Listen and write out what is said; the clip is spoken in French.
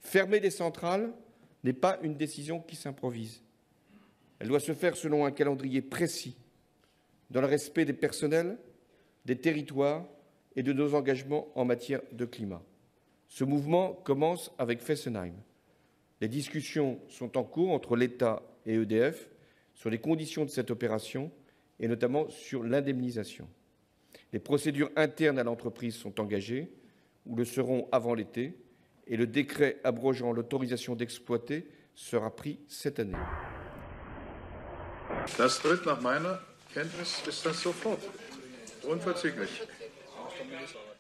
Fermer des centrales n'est pas une décision qui s'improvise. Elle doit se faire selon un calendrier précis, dans le respect des personnels, des territoires et de nos engagements en matière de climat. Ce mouvement commence avec Fessenheim. Les discussions sont en cours entre l'État et EDF sur les conditions de cette opération et notamment sur l'indemnisation. Les procédures internes à l'entreprise sont engagées ou le seront avant l'été et le décret abrogeant l'autorisation d'exploiter sera pris cette année. Das tritt nach meiner Kenntnis ist das sofort. Unverzüglich.